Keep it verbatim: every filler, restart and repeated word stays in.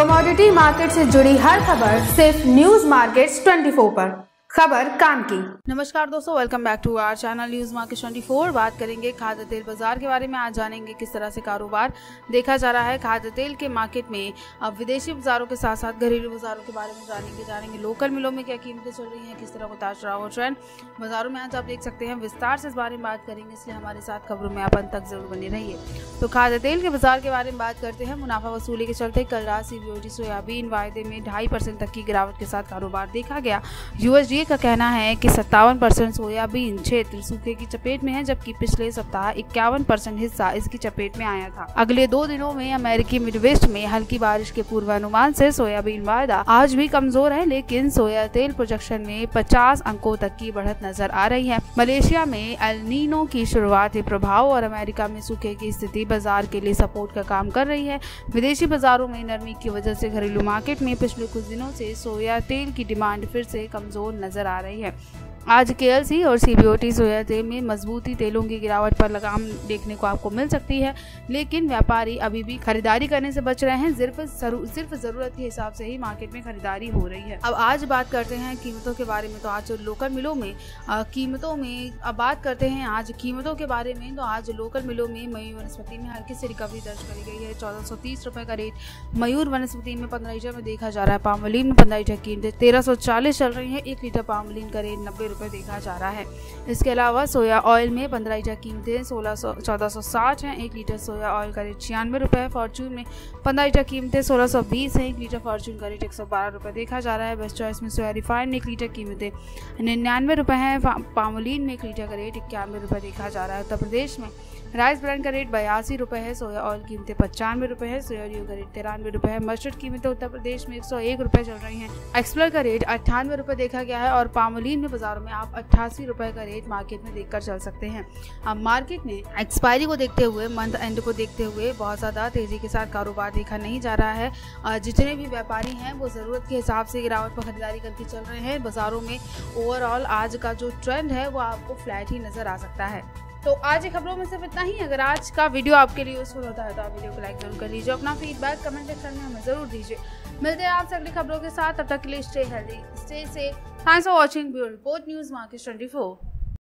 Commodity market से जुड़ी हर खबर सिर्फ न्यूज मार्केट्स चौबीस पर। खबर काम की। नमस्कार दोस्तों, welcome back to our channel news market चौबीस। बात करेंगे खाद्य तेल बाजार के बारे में। आज जानेंगे किस तरह से कारोबार देखा जा रहा है खाद्य तेल के मार्केट में। अब विदेशी बाजारों के साथ साथ घरेलू बाजारों के बारे में जानेंगे जानेंगे लोकल मिलों में क्या कीमतें चल रही हैं, किस तरह का उतार चढ़ाव ट्रेंड बाजारों में आज आप देख सकते हैं। विस्तार से इस बारे में बात करेंगे, इसलिए हमारे साथ खबरों में आप अंत तक जरूर बने रहिए। तो खाद्य तेल के बाजार के बारे में बात करते हैं। मुनाफा वसूली के चलते कल रात सीबीओटी सोयाबीन वायदे में ढाई परसेंट तक की गिरावट के साथ कारोबार देखा गया। यूएसडीए का कहना है कि सत्तावन परसेंट सोयाबीन क्षेत्र सूखे की चपेट में है, जबकि पिछले सप्ताह इक्यावन परसेंट हिस्सा इसकी चपेट में आया था। अगले दो दिनों में अमेरिकी मिडवेस्ट में हल्की बारिश के पूर्वानुमान से सोयाबीन वायदा आज भी कमजोर है, लेकिन सोया तेल प्रोजेक्शन में पचास अंकों तक की बढ़त नजर आ रही है। मलेशिया में एल नीनो की शुरुआती प्रभाव और अमेरिका में सूखे की स्थिति बाजार के लिए सपोर्ट का काम कर रही है। विदेशी बाजारों में नरमी की वजह से घरेलू मार्केट में पिछले कुछ दिनों से सोया तेल की डिमांड फिर से कमजोर नजर आ रही है। आज केएलसी और सीबीओटी सोया तेल में मजबूती तेलों की गिरावट पर लगाम देखने को आपको मिल सकती है, लेकिन व्यापारी अभी भी खरीदारी करने से बच रहे हैं। सिर्फ सिर्फ जरूरत के हिसाब से ही मार्केट में खरीदारी हो रही है। अब आज बात करते हैं कीमतों के बारे में। तो आज लोकल मिलों में आ, कीमतों में अब बात करते हैं आज कीमतों के बारे में। तो आज लोकल मिलों में मयूर वनस्पति में हल्की से रिकवरी दर्ज करी गई है। चौदह सौ तीस रुपए का रेट मयूर वनस्पति में पंद्रह लीटर में देखा जा रहा है। पामोलिन में पंद्रह लीटर कीमतें तेरह सौ चालीस चल रही है। एक लीटर पामोलिन का रेट नब्बे रुपए देखा जा रहा है। इसके अलावा सोया ऑयल में पंद्रह लीटर कीमतें सोलह सौ चौदह सौ साठ है। एक लीटर सोया ऑयल का रेट छियानवे रुपए है। फॉर्चून में पंद्रह लीटर कीमतें सोलह सौ बीस है। एक लीटर फॉर्चून का रेट एक सौ बारह रुपए देखा जा रहा है। बेस्ट चॉइस में सोया रिफाइंड एक लीटर कीमतें निन्यानवे रुपए है। पामोलिन में एक लीटर का रेट इक्यानवे रुपए देखा जा रहा है। उत्तर प्रदेश में राइस ब्रांड का रेट बयासी रुपए है। सोया ऑयल कीमतें पचानवे रुपए है। सोया रियो का रेट तिरानवे रुपए है। मस्टर्ड कीमतें उत्तर प्रदेश में एक सौ एक रुपए चल रही हैं। एक्सप्लोर का रेट अट्ठानवे रुपए देखा गया है और पामोलिन में बाजारों में आप अट्ठासी रुपए का रेट मार्केट में देखकर चल सकते हैं। अब मार्केट में एक्सपायरी को देखते हुए, मंथ एंड को देखते हुए बहुत ज्यादा तेजी के साथ कारोबार देखा नहीं जा रहा है। जितने भी व्यापारी हैं वो जरूरत के हिसाब से गिरावट पर खरीदारी करके चल रहे हैं। बाजारों में ओवरऑल आज का जो ट्रेंड है वो आपको फ्लैट ही नजर आ सकता है। तो आज की खबरों में सिर्फ इतना ही। अगर आज का वीडियो आपके लिए यूजफुल होता है तो आप वीडियो को लाइक जरूर कर लीजिए। अपना फीडबैक कमेंट सेक्शन में हमें जरूर दीजिए। मिलते हैं आपसे अगली खबरों के साथ। तब तक के लिए stay healthy, stay safe. Thanks for watching bureau report news market चौबीस।